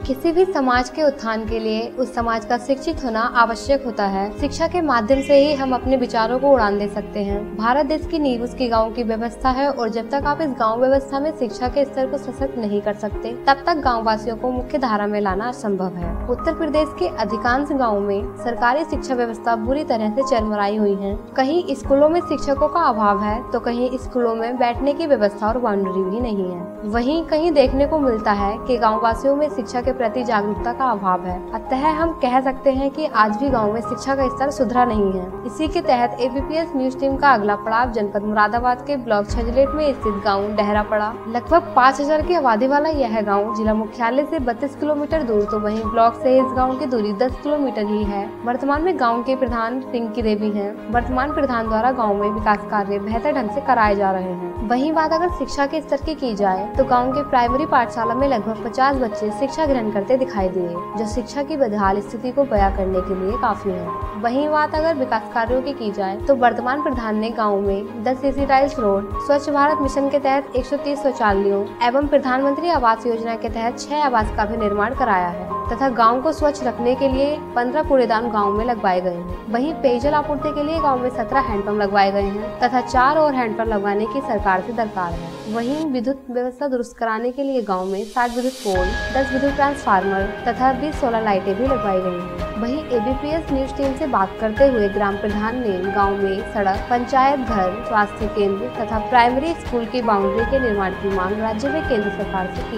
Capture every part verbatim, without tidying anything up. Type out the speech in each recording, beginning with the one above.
किसी भी समाज के उत्थान के लिए उस समाज का शिक्षित होना आवश्यक होता है। शिक्षा के माध्यम से ही हम अपने विचारों को उड़ान दे सकते हैं। भारत देश की नींव उसकी गांव की व्यवस्था है और जब तक आप इस गांव व्यवस्था में शिक्षा के स्तर को सशक्त नहीं कर सकते तब तक गाँव वासियों को मुख्य धारा में लाना असंभव है। उत्तर प्रदेश के अधिकांश गाँव में सरकारी शिक्षा व्यवस्था बुरी तरह से चरमराई हुई है। कहीं स्कूलों में शिक्षकों का अभाव है तो कहीं स्कूलों में बैठने की व्यवस्था और बाउंड्री भी नहीं है। वहीं कहीं देखने को मिलता है कि गाँव वासियों में शिक्षा के प्रति जागरूकता का अभाव है। अतः हम कह सकते हैं कि आज भी गांव में शिक्षा का स्तर सुधरा नहीं है। इसी के तहत एबीपीएस न्यूज टीम का अगला पड़ाव जनपद मुरादाबाद के ब्लॉक छजलेट में स्थित गांव डहरा पड़ा। लगभग पाँच हजार की आबादी वाला यह गांव जिला मुख्यालय से बत्तीस किलोमीटर दूर तो वहीं ब्लॉक से इस गाँव की दूरी दस किलोमीटर ही है। वर्तमान में गाँव के प्रधान पिंकी देवी है। वर्तमान प्रधान द्वारा गाँव में विकास कार्य बेहतर ढंग से कराए जा रहे हैं। वहीं बात अगर शिक्षा के स्तर की की जाए तो गाँव के प्राइमरी पाठशाला में लगभग पचास बच्चे शिक्षा ग्रहण करते दिखाई दिए, जो शिक्षा की बदहाल स्थिति को बयां करने के लिए काफी है। वहीं बात अगर विकास कार्यों की की जाए तो वर्तमान प्रधान ने गांव में दस सीसी टाइल्स रोड, स्वच्छ भारत मिशन के तहत एक सौ तीस शौचालयों एवं प्रधानमंत्री आवास योजना के तहत छह आवास का भी निर्माण कराया है तथा गांव को स्वच्छ रखने के लिए पंद्रह कूड़ेदान गांव में लगवाए गए हैं। वहीं पेयजल आपूर्ति के लिए गांव में सत्रह हैंडपंप लगवाए गए हैं तथा चार और हैंडपंप लगवाने की सरकार से दरकार है। वहीं विद्युत व्यवस्था दुरुस्त कराने के लिए गांव में सात विद्युत पोल, दस विद्युत ट्रांसफार्मर तथा बीस सोलर लाइटें भी लगवाई गई हैं। वहीं एबीपीएस न्यूज टीम से बात करते हुए ग्राम प्रधान ने गांव में सड़क, पंचायत घर, स्वास्थ्य केंद्र तथा प्राइमरी स्कूल की बाउंड्री के निर्माण की मांग राज्य में केंद्र सरकार से की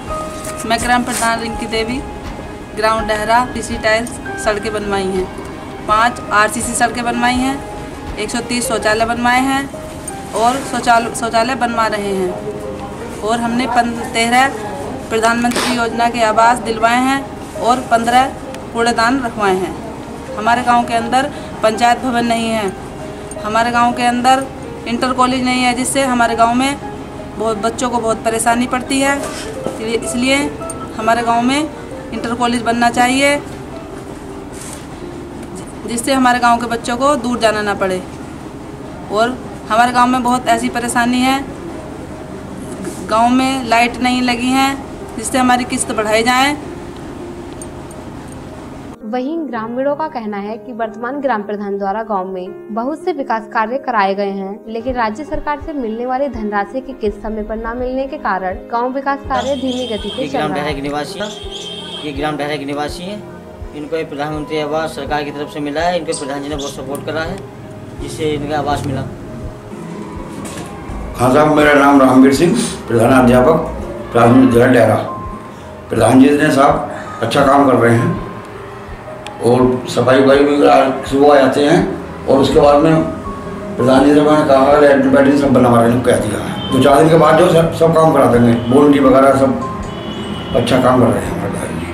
है। मैं ग्राम प्रधान रिंकी देवी, ग्राउंड डहरा सीसी टाइल्स सड़कें बनवाई हैं, पाँच आरसीसी सड़कें बनवाई हैं, एक सौ तीस शौचालय बनवाए हैं और शौचालय शौचालय बनवा रहे हैं और हमने तेरह प्रधानमंत्री योजना के आवास दिलवाए हैं और पंद्रह कूड़ेदान रखवाए हैं। हमारे गांव के अंदर पंचायत भवन नहीं है, हमारे गांव के अंदर इंटर कॉलेज नहीं है, जिससे हमारे गांव में बहुत बच्चों को बहुत परेशानी पड़ती है। इसलिए हमारे गांव में इंटर कॉलेज बनना चाहिए, जिससे हमारे गांव के बच्चों को दूर जाना ना पड़े। और हमारे गांव में बहुत ऐसी परेशानी है, गांव में लाइट नहीं लगी हैं, जिससे हमारी किस्त बढ़ाई जाए। वहीं ग्रामीणों का कहना है कि वर्तमान ग्राम प्रधान द्वारा गांव में बहुत से विकास कार्य कराए गए हैं, लेकिन राज्य सरकार से मिलने वाली धनराशि की किस्त समय पर न मिलने के कारण गांव विकास कार्य धीमी गति से चल रहा है। ये ग्राम डहरा के निवासी हैं, इनको प्रधानमंत्री आवास सरकार की तरफ से मिला है। इनको प्रधान जी ने बहुत सपोर्ट करा है, जिससे इनका आवास मिला। हाँ साहब, मेरा नाम रामवीर सिंह, प्रधान अध्यापक प्राथमिक विद्यालय डहरा। प्रधान जी ने साहब अच्छा काम कर रहे हैं और सफाई वफाई भी सुबह आ जाते हैं और उसके बाद में प्रधान जी से मैंने कहा लैट्रिन बैटरी सब बनवा रहे हैं, कह दिया है। दो चार दिन के बाद जो सब सब काम करा देंगे, बोल्टी वगैरह सब अच्छा काम कर रहे हैं हमारे भाई जी।